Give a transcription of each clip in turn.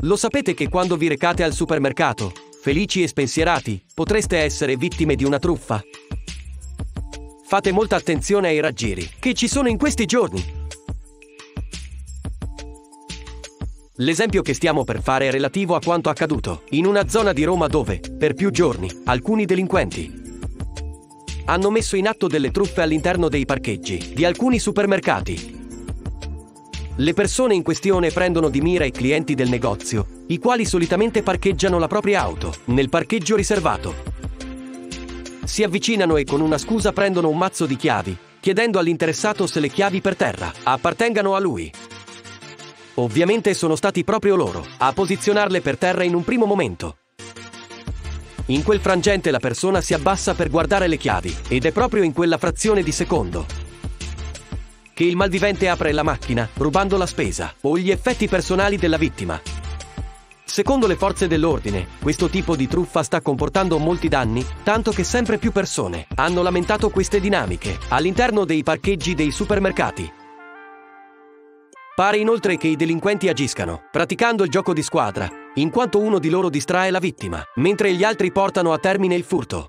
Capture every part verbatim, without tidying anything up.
Lo sapete che quando vi recate al supermercato, felici e spensierati, potreste essere vittime di una truffa? Fate molta attenzione ai raggiri che ci sono in questi giorni. L'esempio che stiamo per fare è relativo a quanto accaduto in una zona di Roma dove, per più giorni, alcuni delinquenti hanno messo in atto delle truffe all'interno dei parcheggi di alcuni supermercati. Le persone in questione prendono di mira i clienti del negozio, i quali solitamente parcheggiano la propria auto nel parcheggio riservato. Si avvicinano e con una scusa prendono un mazzo di chiavi, chiedendo all'interessato se le chiavi per terra appartengano a lui. Ovviamente sono stati proprio loro a posizionarle per terra in un primo momento. In quel frangente la persona si abbassa per guardare le chiavi ed è proprio in quella frazione di secondo che il malvivente apre la macchina, rubando la spesa o gli effetti personali della vittima. Secondo le forze dell'ordine, questo tipo di truffa sta comportando molti danni, tanto che sempre più persone hanno lamentato queste dinamiche all'interno dei parcheggi dei supermercati. Pare inoltre che i delinquenti agiscano praticando il gioco di squadra, in quanto uno di loro distrae la vittima, mentre gli altri portano a termine il furto.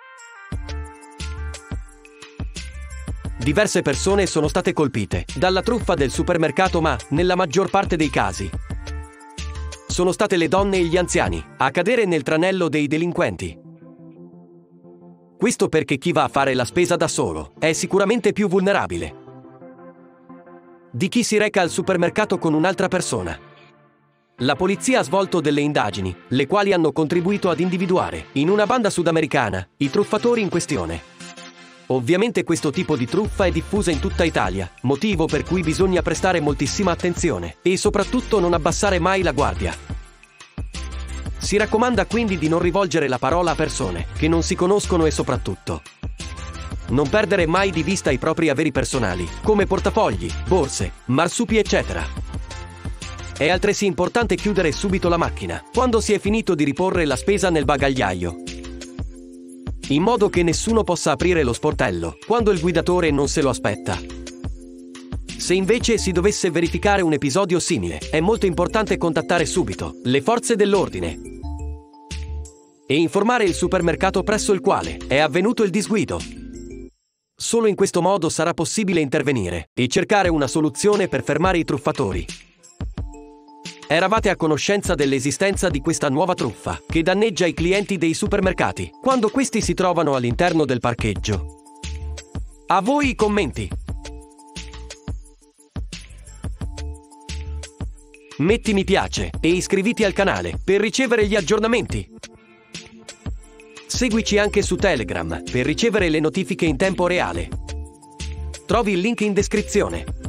Diverse persone sono state colpite dalla truffa del supermercato, ma, nella maggior parte dei casi, sono state le donne e gli anziani a cadere nel tranello dei delinquenti. Questo perché chi va a fare la spesa da solo è sicuramente più vulnerabile di chi si reca al supermercato con un'altra persona. La polizia ha svolto delle indagini, le quali hanno contribuito ad individuare, in una banda sudamericana, i truffatori in questione. Ovviamente questo tipo di truffa è diffusa in tutta Italia, motivo per cui bisogna prestare moltissima attenzione e soprattutto non abbassare mai la guardia. Si raccomanda quindi di non rivolgere la parola a persone che non si conoscono e soprattutto non perdere mai di vista i propri averi personali, come portafogli, borse, marsupi eccetera. È altresì importante chiudere subito la macchina quando si è finito di riporre la spesa nel bagagliaio, in modo che nessuno possa aprire lo sportello quando il guidatore non se lo aspetta. Se invece si dovesse verificare un episodio simile, è molto importante contattare subito le forze dell'ordine e informare il supermercato presso il quale è avvenuto il disguido. Solo in questo modo sarà possibile intervenire e cercare una soluzione per fermare i truffatori. Eravate a conoscenza dell'esistenza di questa nuova truffa che danneggia i clienti dei supermercati quando questi si trovano all'interno del parcheggio? A voi i commenti! Metti mi piace e iscriviti al canale per ricevere gli aggiornamenti. Seguici anche su Telegram per ricevere le notifiche in tempo reale. Trovi il link in descrizione.